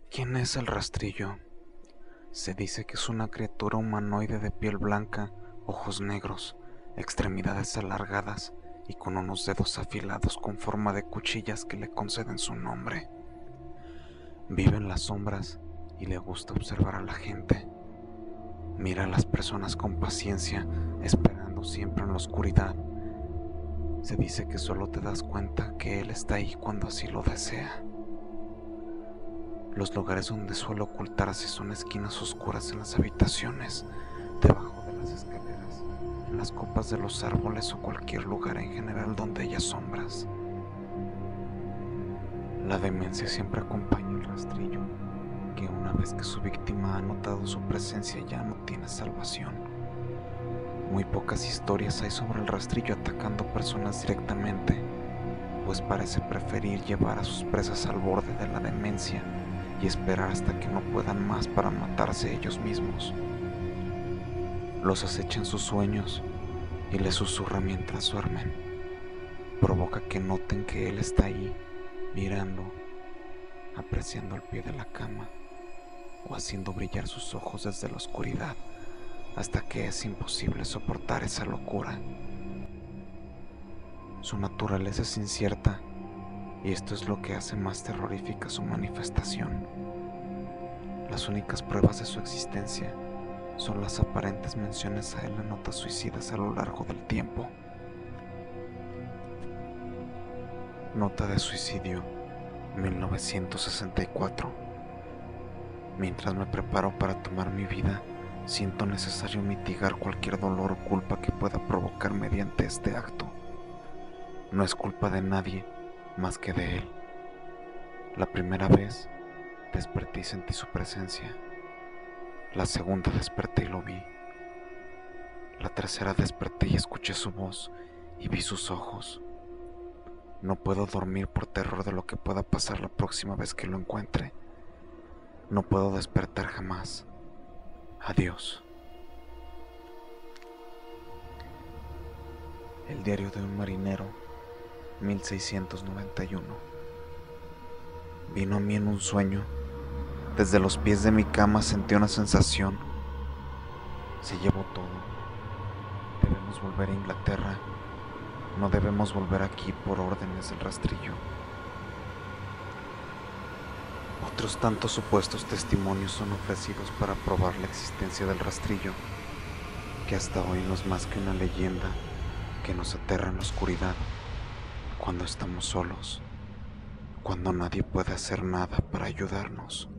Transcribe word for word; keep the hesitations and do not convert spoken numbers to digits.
¿Quién es el rastrillo? Se dice que es una criatura humanoide de piel blanca, ojos negros, extremidades alargadas y con unos dedos afilados con forma de cuchillas que le conceden su nombre. Vive en las sombras y le gusta observar a la gente. Mira a las personas con paciencia, esperando siempre en la oscuridad. Se dice que solo te das cuenta que él está ahí cuando así lo desea. Los lugares donde suele ocultarse son esquinas oscuras en las habitaciones, debajo de las escaleras, en las copas de los árboles o cualquier lugar en general donde haya sombras. La demencia siempre acompaña el rastrillo, que una vez que su víctima ha notado su presencia ya no tiene salvación. Muy pocas historias hay sobre el rastrillo atacando personas directamente, pues parece preferir llevar a sus presas al borde de la demencia y esperar hasta que no puedan más para matarse ellos mismos. Los acecha en sus sueños y les susurra mientras duermen. Provoca que noten que él está ahí, mirando, apreciando el pie de la cama o haciendo brillar sus ojos desde la oscuridad hasta que es imposible soportar esa locura. Su naturaleza es incierta y esto es lo que hace más terrorífica su manifestación. Las únicas pruebas de su existencia son las aparentes menciones a él en notas suicidas a lo largo del tiempo. Nota de suicidio, mil novecientos sesenta y cuatro. Mientras me preparo para tomar mi vida, siento necesario mitigar cualquier dolor o culpa que pueda provocar mediante este acto. No es culpa de nadie más que de él. La primera vez desperté y sentí su presencia. La segunda desperté y lo vi. La tercera desperté y escuché su voz y vi sus ojos. No puedo dormir por terror de lo que pueda pasar la próxima vez que lo encuentre. No puedo despertar jamás. Adiós. El diario de un marinero, mil seiscientos noventa y uno. Vino a mí en un sueño. Desde los pies de mi cama sentí una sensación. Se llevó todo. Debemos volver a Inglaterra. No debemos volver aquí por órdenes del rastrillo. Otros tantos supuestos testimonios son ofrecidos para probar la existencia del rastrillo, que hasta hoy no es más que una leyenda que nos aterra en la oscuridad, cuando estamos solos, cuando nadie puede hacer nada para ayudarnos.